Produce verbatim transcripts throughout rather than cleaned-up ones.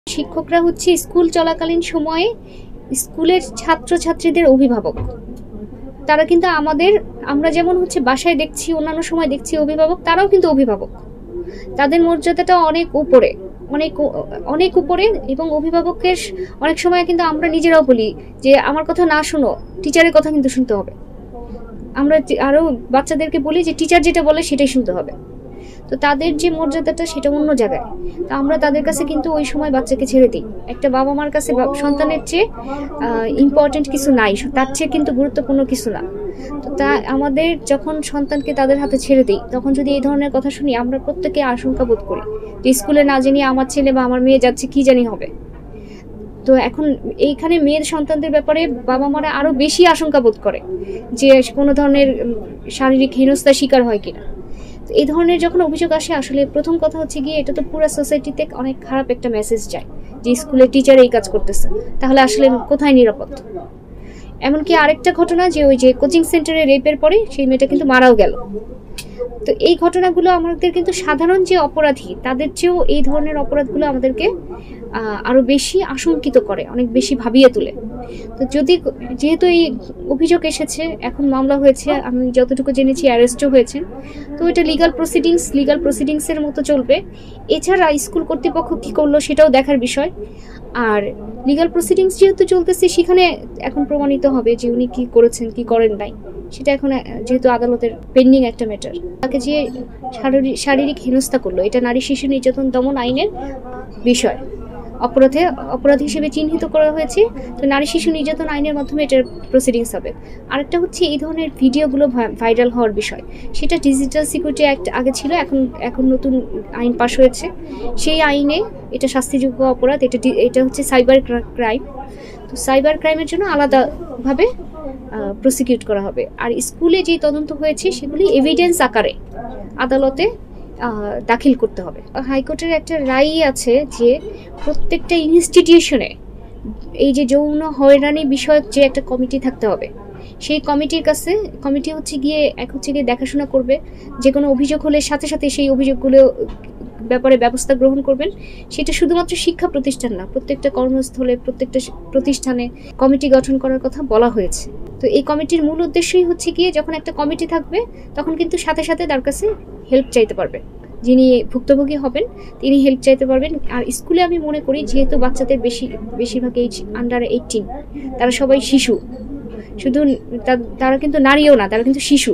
শিক্ষকরা হচ্ছে স্কুল চলাকালীন সময়ে স্কুলের ছাত্রছাত্রীদের অভিভাবক। তারা কিন্তু আমাদের, আমরা যেমন হচ্ছে বাসায় দেখছি, অন্যান্য সময় দেখছি অভিভাবক, তারাও কিন্তু অভিভাবক। তাদের মর্যাদাটা অনেক উপরে, অনেক অনেক উপরে। এবং অভিভাবকের অনেক সময় কিন্তু আমরা নিজেরাও বলি যে আমার কথা না শোনো, টিচারের কথা কিন্তু শুনতে হবে। আমরা আরও বাচ্চাদেরকে বলি যে টিচার যেটা বলে সেটাই শুনতে হবে। তো তাদের যে মর্যাদাটা সেটা অন্য জায়গায়। তো আমরা তাদের কাছে কিন্তু ওই সময় বাচ্চাকে ছেড়ে দিই। একটা বাবা মার কাছে সন্তানের চেয়ে ইম্পর্টেন্ট কিছু নাই, তার চেয়ে কিন্তু গুরুত্বপূর্ণ কিছু না। তো তা আমাদের যখন সন্তানকে তাদের হাতে ছেড়ে দিই, তখন যদি এই ধরনের কথা শুনি, আমরা প্রত্যেকে আশঙ্কা বোধ করি যে স্কুলে না জানি আমার ছেলে বা আমার মেয়ে যাচ্ছে, কি জানি হবে। তো এখন এইখানে মেয়ের সন্তানদের ব্যাপারে বাবা মারা আরো বেশি আশঙ্কা বোধ করে যে কোনো ধরনের শারীরিক হেনস্থার শিকার হয় কিনা। এই ধরনের যখন অভিযোগ আসে, আসলে প্রথম কথা হচ্ছে গিয়ে এটা তো পুরো সোসাইটিতে অনেক খারাপ একটা মেসেজ যায় যে স্কুলের টিচার এই কাজ করতেছে, তাহলে আসলে কোথায় নিরাপদ। এমনকি আরেকটা ঘটনা, যে ওই যে কোচিং সেন্টারে রেপের পরে সেই মেয়েটা কিন্তু মারাও গেল। তো এই ঘটনাগুলো আমাদের কিন্তু সাধারণ যে অপরাধী তাদের চেয়েও এই ধরনের অপরাধগুলো আমাদেরকে আরো বেশি আশঙ্কিত করে, অনেক বেশি ভাবিয়ে তোলে। তো যদি যেহেতু এই অভিযোগ এসেছে, এখন মামলা হয়েছে, আমি যতটুকু জেনেছি অ্যারেস্টও হয়েছেন, তো এটা লিগাল প্রসিডিংস লিগাল প্রসিডিংসের মতো চলবে। এছাড়া স্কুল কর্তৃপক্ষ কি করলো সেটাও দেখার বিষয়। আর লিগাল প্রসিডিংস যেহেতু চলতেছে, সেখানে এখন প্রমাণিত হবে যে উনি কি করেছেন কি করেন নাই, সেটা এখন যেহেতু আদালতের পেন্ডিং একটা ম্যাটার। তাকে যে শারীরিক হেনস্থা করলো, এটা নারী শিশু নির্যাতন দমন আইনের বিষয়, অপরাধে অপরাধ হিসেবে চিহ্নিত করা হয়েছে। তো নারী শিশু নির্যাতন আইনের মাধ্যমে এটার প্রসিডিংস হবে। আরেকটা হচ্ছে এই ধরনের ভিডিওগুলো ভাইরাল হওয়ার বিষয়, সেটা ডিজিটাল সিকিউরিটি অ্যাক্ট আগে ছিল, এখন এখন নতুন আইন পাশ হয়েছে। সেই আইনে এটা শাস্তিযোগ্য অপরাধ, এটা এটা হচ্ছে সাইবার ক্রাইম। তো সাইবার ক্রাইমের জন্য আলাদাভাবে প্রসিকিউট করা হবে। আর স্কুলে যে তদন্ত হয়েছে সেগুলি এভিডেন্স আকারে আদালতে দাখিল করতে হবে। হাইকোর্টের একটা রায় আছে যে প্রত্যেকটা ইনস্টিটিউশনে এই যে যৌন হয়রানি বিষয়ক যে একটা কমিটি থাকতে হবে, সেই কমিটির কাছে কমিটি হচ্ছে গিয়ে এক হচ্ছে গিয়ে দেখাশোনা করবে। যে কোনো অভিযোগ হলে সাথে সাথে সেই অভিযোগগুলো ব্যাপারে ব্যবস্থা গ্রহণ করবেন। সেটা শুধুমাত্র শিক্ষা প্রতিষ্ঠান না, প্রত্যেকটা কর্মস্থলে, প্রত্যেকটা প্রতিষ্ঠানে কমিটি গঠন করার কথা বলা হয়েছে। তো এই কমিটির মূল উদ্দেশ্যই হচ্ছে গিয়ে যখন একটা কমিটি থাকবে, তখন কিন্তু সাথে সাথে তার কাছে হেল্প চাইতে পারবে, যিনি ভুক্তভোগী হবেন তিনি হেল্প চাইতে পারবেন। আর স্কুলে আমি মনে করি যেহেতু বাচ্চাদের বেশি বেশিরভাগ এইজ আন্ডার এইটিন, তারা সবাই শিশু, শুধু তারা কিন্তু নারীও না, তারা কিন্তু শিশু।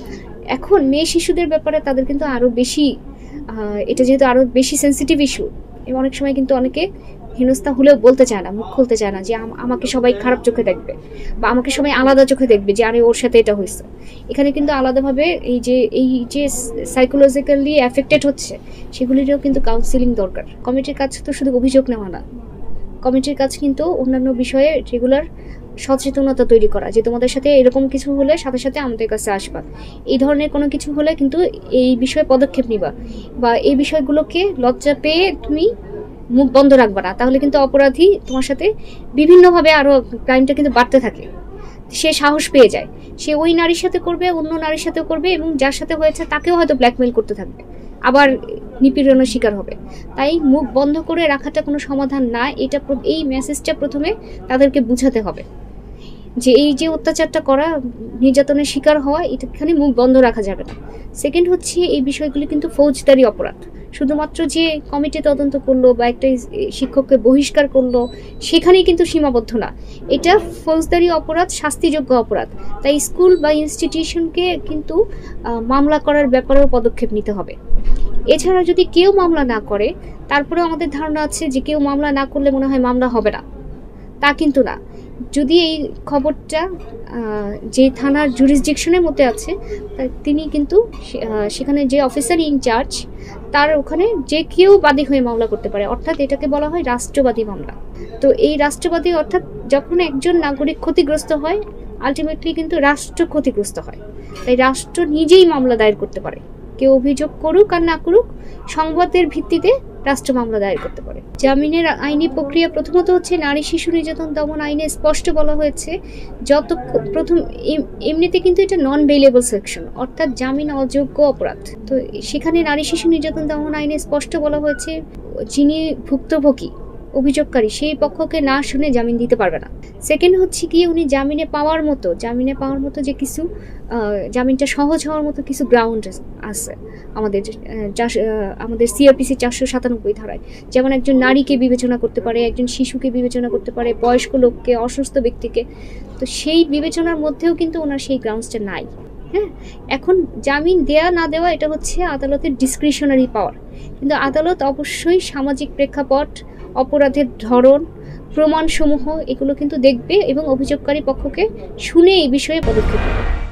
এখন মেয়ে শিশুদের ব্যাপারে তাদের কিন্তু আরো বেশি, এটা যেহেতু আরো বেশি সেন্সিটিভ ইস্যু, এবং অনেক সময় কিন্তু অনেকে হেনস্থা হলেও বলতে চায় না, মুখ খুলতে চায় না যে আমাকে সবাই খারাপ চোখে দেখবে বা আমাকে সবাই আলাদা চোখে দেখবে যে আরে ওর সাথে এটা হয়েছে। এখানে কিন্তু আলাদাভাবে এই যে এই যে সাইকোলজিক্যালি এফেক্টেড হচ্ছে, সেগুলিরও কিন্তু কাউন্সিলিং দরকার। কমিটির কাজ তো শুধু অভিযোগ নেওয়া না, কমিটির কাজ কিন্তু অন্যান্য বিষয়ে রেগুলার সচেতনতা তৈরি করা, যে তোমাদের সাথে এরকম কিছু হলে সাথে সাথে আমাদের কাছে আসবা, এই ধরনের কোনো কিছু হলে কিন্তু এই বিষয়ে পদক্ষেপ নিবা, বা এই বিষয়গুলোকে লজ্জা পেয়ে তুমি মুখ বন্ধ রাখবা না, তাহলে কিন্তু অপরাধী তোমার সাথে বিভিন্নভাবে আরো ক্রাইমটা কিন্তু বাড়তে থাকে। সে সাহস পেয়ে যায়, সে ওই নারীর সাথে করবে, অন্য নারীর সাথেও করবে, এবং যার সাথে হয়েছে তাকেও হয়তো ব্ল্যাকমেইল করতে থাকবে, আবার নিপীড়নের শিকার হবে। তাই মুখ বন্ধ করে রাখাটা কোনো সমাধান না। এটা এই মেসেজটা প্রথমে তাদেরকে বুঝাতে হবে যে এই যে অত্যাচারটা করা, নির্যাতনের শিকার হওয়া, এখানে মুখ বন্ধ রাখা যাবে না। সেকেন্ড হচ্ছে এই বিষয়গুলি কিন্তু ফৌজদারি অপরাধ। শুধুমাত্র যে কমিটি তদন্ত করলো বা একটা শিক্ষককে বহিষ্কার করলো সেখানেই কিন্তু সীমাবদ্ধ না, এটা ফৌজদারি অপরাধ, শাস্তিযোগ্য অপরাধ। তাই স্কুল বা ইনস্টিটিউশনকে কিন্তু মামলা করার ব্যাপারেও পদক্ষেপ নিতে হবে। এছাড়া যদি কেউ মামলা না করে, তারপরেও আমাদের ধারণা আছে যে কেউ মামলা না করলে মনে হয় মামলা হবে না, তা কিন্তু না। যদি এই খবরটা যে থানার জুরিসডিকশনের মধ্যে আছে, তিনি কিন্তু সেখানে যে অফিসার ইনচার্জ, তার ওখানে যে কেউ বাদী হয়ে মামলা করতে পারে, অর্থাৎ এটাকে বলা হয় রাষ্ট্রবাদী মামলা। তো এই রাষ্ট্রবাদী অর্থাৎ যখন একজন নাগরিক ক্ষতিগ্রস্ত হয়, আলটিমেটলি কিন্তু রাষ্ট্র ক্ষতিগ্রস্ত হয়। তাই রাষ্ট্র নিজেই মামলা দায়ের করতে পারে, কেউ অভিযোগ করুক আর না করুক, সংবাদের ভিত্তিতে রাষ্ট্র মামলা দায়ের করতে পারে। জামিনের আইনি প্রক্রিয়া প্রথমত হচ্ছে নারী শিশু নির্যাতন দমন আইনে স্পষ্ট বলা হয়েছে, যত প্রথম এমনিতে কিন্তু এটা নন বেইলেবল সেকশন, অর্থাৎ জামিন অযোগ্য অপরাধ। তো সেখানে নারী শিশু নির্যাতন দমন আইনে স্পষ্ট বলা হয়েছে যিনি ভুক্তভোগী অভিযোগকারী সেই পক্ষকে না শুনে জামিন দিতে পারবে না। সেকেন্ড হচ্ছে কি, উনি জামিনে পাওয়ার মতো জামিনে পাওয়ার মতো যে কিছু জামিনটা সহজ হওয়ার মতো কিছু গ্রাউন্ড আছে আমাদের আমাদের সিআরপিসি চারশো সাতানব্বই ধারায়। যেমন একজন নারীকে বিবেচনা করতে পারে, একজন শিশুকে বিবেচনা করতে পারে, বয়স্ক লোককে, অসুস্থ ব্যক্তিকে। তো সেই বিবেচনার মধ্যেও কিন্তু ওনার সেই গ্রাউন্ডসটা নাই। হ্যাঁ, এখন জামিন দেয়া না দেওয়া এটা হচ্ছে আদালতের ডিসক্রিশনারি পাওয়ার, কিন্তু আদালত অবশ্যই সামাজিক প্রেক্ষাপট, অপরাধের ধরন, প্রমাণসমূহ এগুলো কিন্তু দেখবে এবং অভিযোগকারী পক্ষকে শুনে এই বিষয়ে পদক্ষেপ নেবে।